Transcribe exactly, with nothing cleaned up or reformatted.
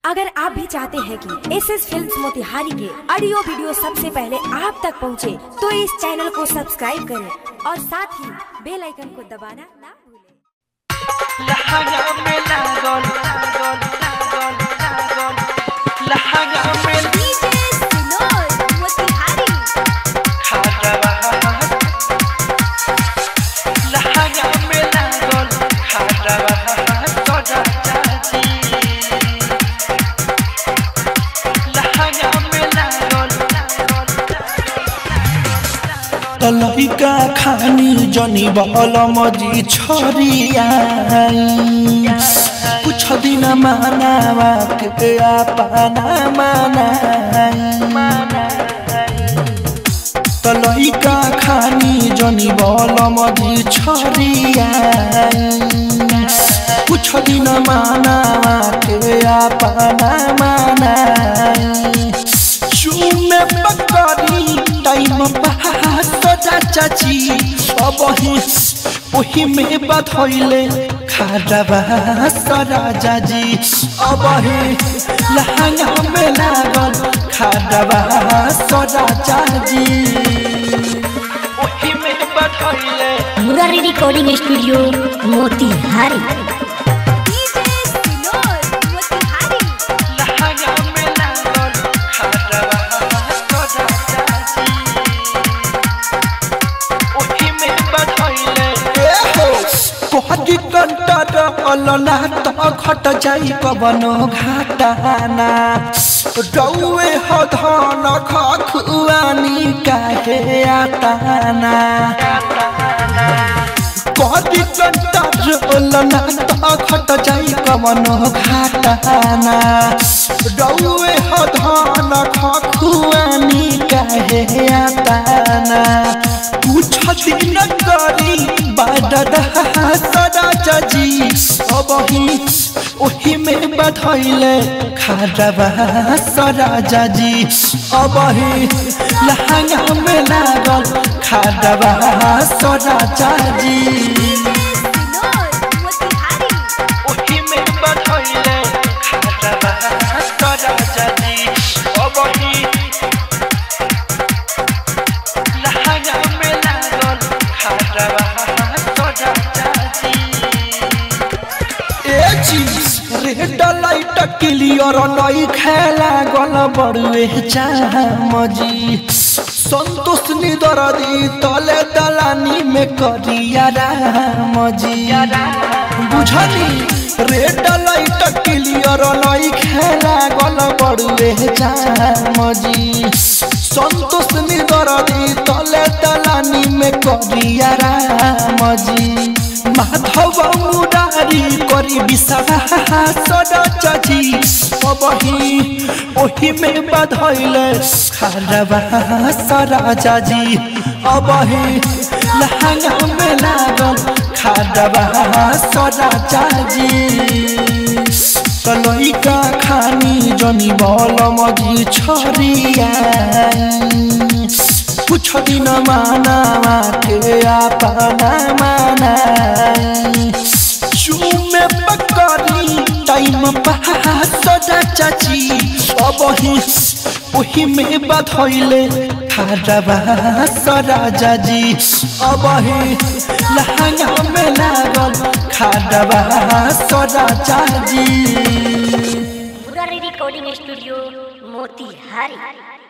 अगर आप भी चाहते हैं कि एस एस फिल्म्स मोतिहारी के ऑडियो वीडियो सबसे पहले आप तक पहुंचे, तो इस चैनल को सब्सक्राइब करें और साथ ही बेल आइकन को दबाना ना भूलें। लइका खानी जनी बल मजी छोरिया कुछ दिन मानावा के अपना माना लइका खानी जनी बल मजी छोरिया कुछ दिन मानावा के अपना माना चूमे पकड़ी टाइम सजा चाची अब वही में बधैले खाडबा सराजा जी अब लहंगा में लागल खाडबा सराजा जी वही में बधैले। Murari recording studio Motihari. अलना तो घट जाई कबनो घाटाना रौए हो धन खुआनी काहे आताना कदी कंटर अलना तो घट जाई कबनो घाटाना रौए हो धन खुआनी काहे आताना कुछ दिन करी बाडा सराजा जी अब वही में बधैले खाडबा सराजा जी अब लहंगा में लागल खाडबा सराजा जी वही में बधैले खाडबा सराजा जी अब लहंगा में लागल खाडबा रेड लाइट क्लियर नई खेला गल बड़ुए चामजी संतोष निदरदी तले दलानी में करिया रामजी बुझली रेड लाइट क्लियर नई खेला गल बड़ुए चामजी संतोष निदरदी तले दलानी में करिया रामजी माधव मुरारी करी विश्वास सराजा जी अब वही में बधैले खाडबा सराजा जी अब लहंगा में लागल खाडबा सराजा जी लइका खानी जनी बल मजी छोरिया कुछ दिन मानावा के अपना माना चूमे पकड़ी टाइम सजा चाची अब वही में बधैले खाडबा सराजा जी अब लहंगा में लागल खाडबा सराजा जी। Murari recording studio Motihari.